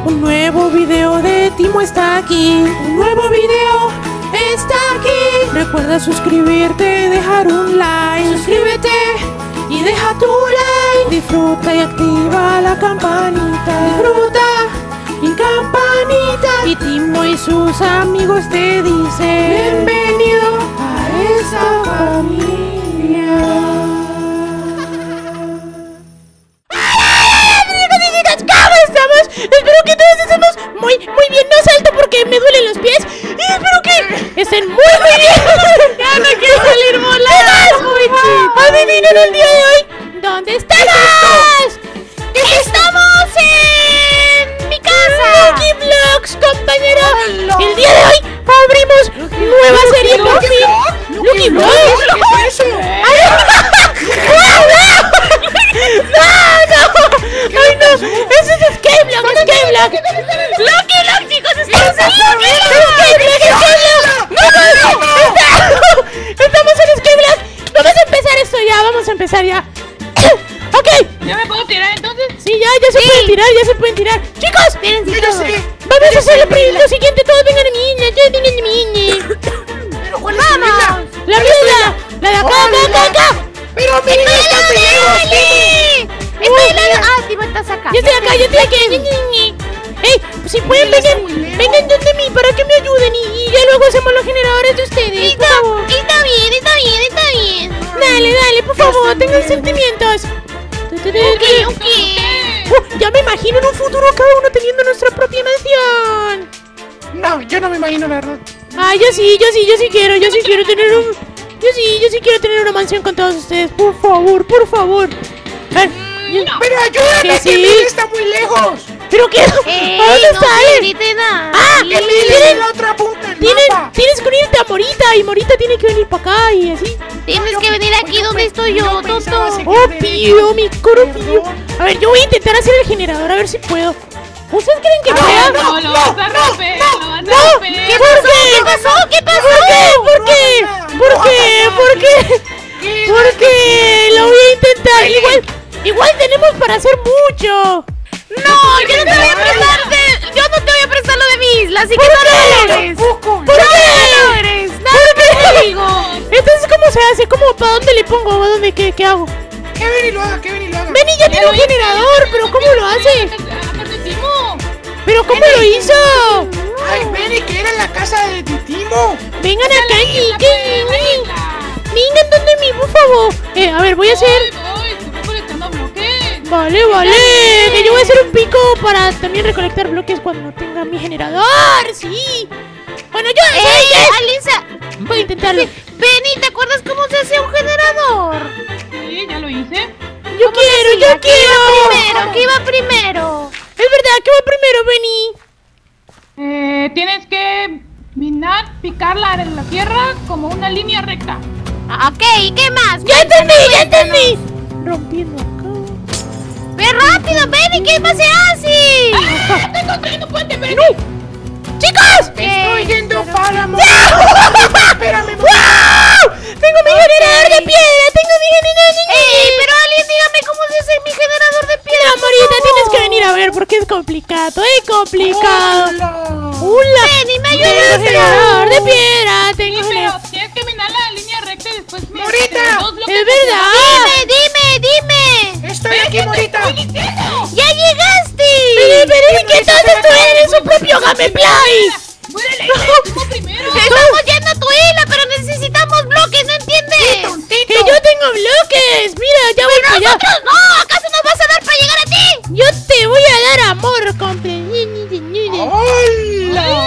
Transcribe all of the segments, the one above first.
Un nuevo video de Timo está aquí. Un nuevo video está aquí. Recuerda suscribirte, dejar un like. Suscríbete y deja tu like. Disfruta y activa la campanita. Disfruta y campanita. Y Timo y sus amigos te dicen bienvenido a esa familia. ¿Cómo estamos? Espero que todos estemos muy bien. No salto porque me duelen los pies. Y espero que estén muy bien. Ya no quiero salir volando. Adivinen el día de hoy. ¿Dónde estamos? Estamos en mi casa. Lucky Vlogs, compañero. El día de hoy abrimos nueva serie por fin. Lucky Vlogs. ¿Qué es eso? ¡Ay, no! ¡Eso es Skyblock! ¡Lucky Vlogs, chicos! ¡Estamos en Skyblock! ¡Estamos en Skyblock! Vamos a empezar esto ya, vamos a empezar ya. ¡Ok! ¿Ya me puedo tirar entonces? Sí, ya se pueden tirar, ¡Chicos! Vamos a hacer lo siguiente, todos vengan a mi. ¿Pero cuál es tu vida? La mía, la de acá. ¡Pero mi vida está lejos! Estoy al lado. Ah, Timo, estás acá. Yo estoy aquí. ¡Ey! Si pueden, vengan donde mí para que me ayuden y ya luego hacemos los generadores de ustedes. Por favor. Está bien. Dale, por favor, tengan sentimientos. Ok. Ya me imagino en un futuro cada uno teniendo nuestra propia mansión. No, yo no me imagino, la verdad. Yo sí quiero tener un... Yo sí quiero tener una mansión con todos ustedes. Por favor. A ver, ¡Pero ayúdame, que mi vida está muy lejos! ¿Pero qué? ¿A dónde está él? ¡Que mi vida es en la otra punta del mapa! Tienes que unirte a Morita y Morita tiene que venir para acá y así. Tienes que venir aquí donde estoy yo, tonto. ¡Oh, Pío, mi coro Pío! A ver, yo voy a intentar hacer el generador, a ver si puedo. ¿Ustedes creen que pueda? No, lo vas a romper. ¿Qué pasó? ¿Por qué? Porque lo voy a intentar. Igual tenemos para hacer mucho. No, yo no te voy a prestar lo de mi isla, así que no lo logres. ¿Por qué? No lo logres. Te digo. Entonces, ¿cómo se hace? ¿Para dónde le pongo? ¿A dónde? ¿Qué hago? Que Benny lo haga. Benny ya tiene un generador, pero ¿cómo lo hace? ¿Pero cómo lo hizo? Ay, Benny, que era en la casa de Timo. Vengan acá, vengan donde mí, por favor. A ver, voy a hacer... Vale, que yo voy a hacer un pico para también recolectar bloques cuando tenga mi generador, sí. Bueno, Alisa, voy a intentarlo. Benny, ¿te acuerdas cómo se hace un generador? Sí, ya lo hice. Yo quiero. ¿Qué iba primero? Es verdad, ¿qué va primero, Benny? Tienes que picar la tierra como una línea recta. Ok, ¿y qué más? Ya entendí. Rompiendo acá. ¡Ve rápido, Benny! ¿Qué más se hace? ¡Estoy construyendo un puente, pero ¡No! ¡Chicos! Estoy yendo para Espérame, ¡Wow! ¡Tengo mi generador de piedra! Pero alguien dígame cómo se hace mi generador de piedra. No, Morita, tienes que venir a ver porque es complicado. ¡Hola! Benny, me Tengo ayudas. generador de piedra. sí, pero tienes que minar la línea recta y después... ¡Morita! ¡Es verdad! Dime. Estoy aquí, Morita. ¡Ya llegaste! Pero que entonces tú eres su propio Gameplay. primero. Estamos yendo a tu isla, pero necesitamos bloques, ¿no entiendes? ¡Que yo tengo bloques! ¡Mira, ya voy para allá! ¡Nosotros no! ¿Acaso nos vas a dar para llegar a ti? ¡Yo te voy a dar amor, comple! ¡Hola!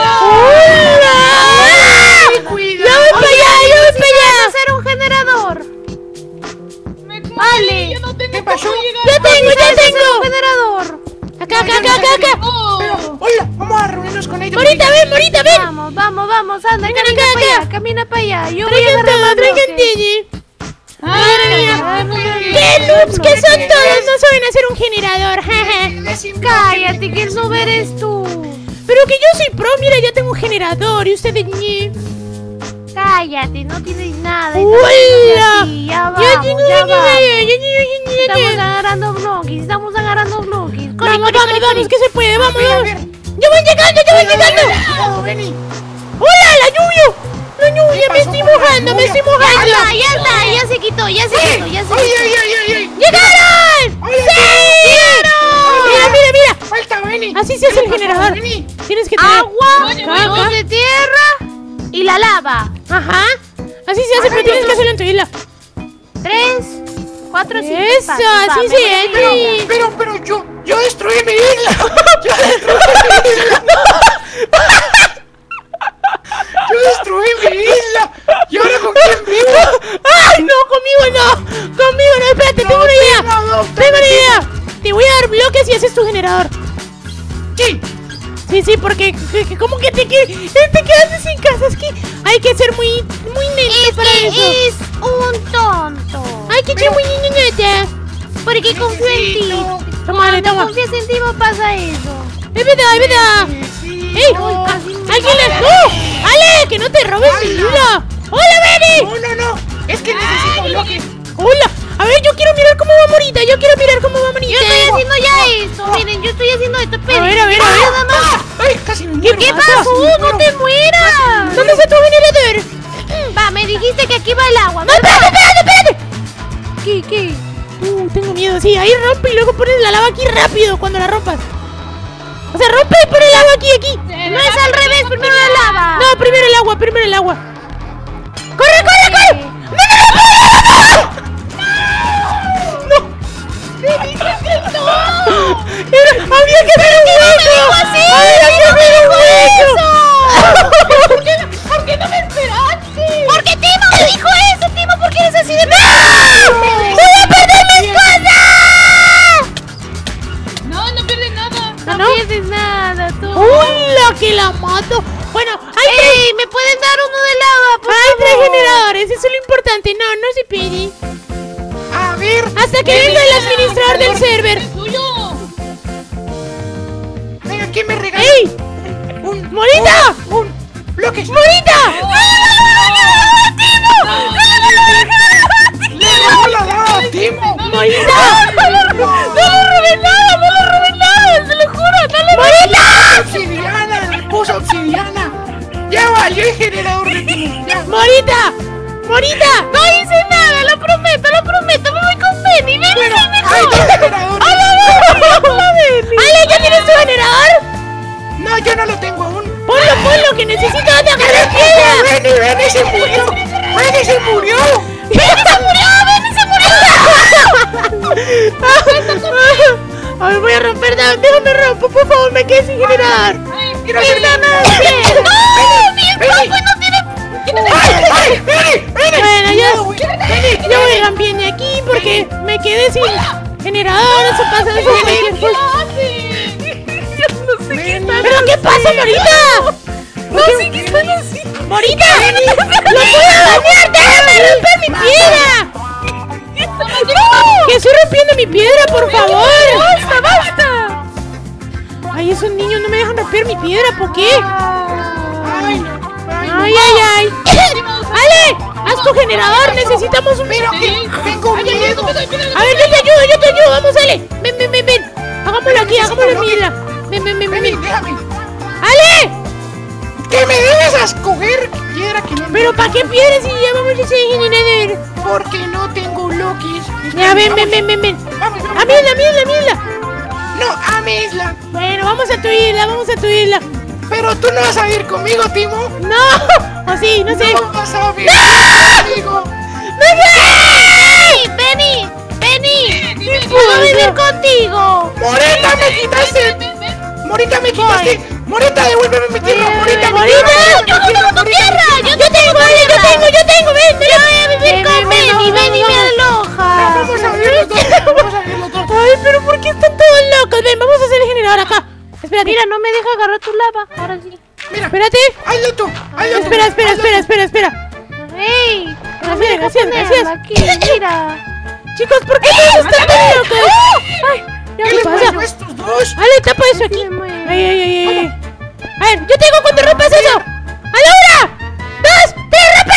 ¡Ya voy para allá! Vamos a hacer un generador. Vale. Yo no tengo ¿Qué pasó? ¡Ya tengo! Un generador. ¡Acá! Pero, hola, vamos a reunirnos con ellos. ¡Morita, ven! Vamos, anda, Vengan camina acá, para acá. allá, camina para allá. Yo voy a Traigan agarrar todo, los traigan bloques. Tini. Ay, ¡Qué noobs que son todos! No saben hacer un generador, jaja. Cállate, que el noob eres tú. Pero que yo soy pro, mira, ya tengo un generador y ustedes ñe. Cállate, no tienes nada. ¡Hola! Ya vamos, ya vamos. Estamos Vamos, agarrando bloques, Corre, vamos, que se puede, vamos, A vamos. ver. ¡Ya voy llegando, ya voy llegando! Benny. ¡Hola, la lluvia! ¡La lluvia! ¡Me pasó estoy con la mojando, me lluvia? estoy Ya mojando! está, ya está, ya se quitó, ya se quitó. ¡Ay! ¡Llegaron! ¡Oye, ¡Mira, mira, mira! ¡Falta Benny! Así se hace ¿Qué el le pasó a generador. Benny? Tienes que tener... Agua, Oye, huevos de tierra y la lava. Ajá. Así se hace, pero tienes que hacerlo en tu isla. 3, 4, 5. Eso, así se hace. Pero yo destruí mi isla. Yo destruí mi isla. ¿Y ahora con quién vivo? ¡Ay, no! ¡Conmigo no! ¡Conmigo no! Espérate, tengo una idea. Tengo una idea. Te voy a dar bloques y haces tu generador. Sí. Sí, porque ¿cómo que te quedaste sin casa? Es que hay que ser muy lento para eso. Es un tonto. Hay que ser muy niñita. Porque confío en ti. Toma, dale, Cuando toma. confías en ti no pasa eso. Es verdad. ¡Ey! ¡Alguien le... ¡No! ¡Ale! ¡Que no te robes mi isla! ¡Hola, Benny! No. Es que necesito bloques. ¡Hola! A ver, yo quiero mirar cómo va Morita. Yo Estoy haciendo ya esto. Miren, yo estoy haciendo esto. Esperen. A ver. Nada más. ¡Ay, casi me ¿Qué muero! ¿Qué pasa? pasó? ¡No te mueras! ¿Dónde está tu generador? Va, me dijiste que aquí va el agua. ¡No, espérate! ¿Qué? Tengo miedo. Sí, ahí rompe y luego pones la lava aquí rápido cuando la rompas. O sea, rompe y pon el agua aquí. No es al revés, primero la lava. No, primero el agua. ¡Corre! ¡Había que hacer un hueco! ¡Había que hacer un hueco! ¿Por qué no me esperaste? ¿Por qué Timo me dijo eso? Timo, ¿por qué eres así de... ¡Voy a perder mis cosas! No pierdes nada. No pierdes nada, tú. ¡Hola, que la mato! Bueno, ¡Ey! ¿Me pueden dar uno de lava, por hay tres favor? generadores, eso es lo importante. No se pide. A ver. Hasta que venga el administrador del server. ¡Es tuyo! Venga, ¿quién me regala? ¡Ey! ¡Morita! ¡Bloques! ¡Morita! ¡Le robó la lava, Timo! ¡Morita! ¡No le robé nada! ¡Se lo juro! ¡Morita! ¡Obsidiana! ¡Le puso obsidiana! ¡Ya valió el generador de Timo! ¡Ya! ¡Morita! No hice nada, lo prometo. Me voy con Benny. Benny, Pero, soy mejor. ¡ay, el generador! ¡Ale, ya tienes tu generador! No, yo no lo tengo aún. Ponlo, que necesito donde agarrar piedra. ¡Benny se murió! ¡Benny se murió! A ver, voy a romper, déjame rompo, por favor, me quedé sin generador. ¡Quiero hacer nada! ¡Ay, Benny! Bueno, Benny, yo voy a cambiar de aquí porque me quedé sin generador, eso pasa de cualquier cosa. ¿Pero qué pasa, Morita? No sé qué están haciendo. ¡Morita! ¡Lo puedo dañar! ¡Déjame romper mi piedra! ¡Que estoy rompiendo mi piedra, por favor! ¡Basta! Ay, esos niños no me dejan romper mi piedra, ¿por qué? ¡Ay! ¡Ale! ¡Haz tu generador! ¡Necesitamos un... Pero que tengo miedo. A ver, yo te ayudo, vamos, Ale. Ven. Hagámoslo aquí, hagámoslo en mi isla. Ven. Benny, déjame. ¡Ale! Que me debes a escoger piedra que no. ¿Pero para qué piedras si ya vamos a ese generador? Porque no tengo bloques. Ya, ven. Vamos. ¡A mi isla! No, a mi isla. Bueno, vamos a tu isla. Pero tú no vas a ir conmigo, Timo. ¡No! ¿O sí? No sé. No vas a ir conmigo. ¡No sé! Benny. ¿Puedo vivir contigo? Morita, me quitaste. Morita, devuélveme mi tierra. Morita, Yo tengo tierra. Yo tengo. Ven. Yo voy a vivir con Benny. Benny me aloja. Vamos a ver los dos. Ay, pero ¿por qué están todos locos? Ven, vamos a hacer el generador acá. Espérate. Mira, no me deja agarrar tu lava. Ahora sí. Mira, Espérate. hazlo tú. Espera. ¡Ey! Gracias. Aquí, mira. Chicos, ¿por qué todos están tan locos? Ay, ¿qué ¿qué les pasa? pasó a estos dos? Ale, tapa eso aquí. Me muero. Ay. A ver, yo tengo cuando rompas eso. ¡A la 1, 2, 3, rompe!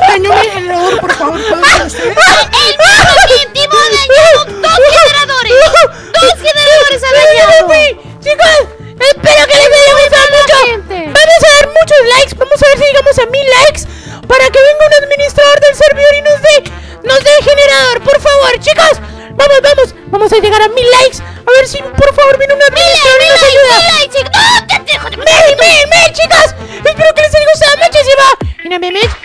dañó mi generador, por favor, ¿puedo con ustedes? El mismo Timo ha dañado 2 generadores. 2 generadores ha dañado. Chicos, espero que les haya gustado mucho. Vamos a dar muchos likes. Vamos a ver si llegamos a 1000 likes para que venga un administrador del servidor y nos dé generador, por favor, chicos. Vamos a llegar a 1000 likes. A ver si por favor viene un administrador y nos ayuda. ¡Mil, chicos! Espero que les haya gustado muchísimo. Y no me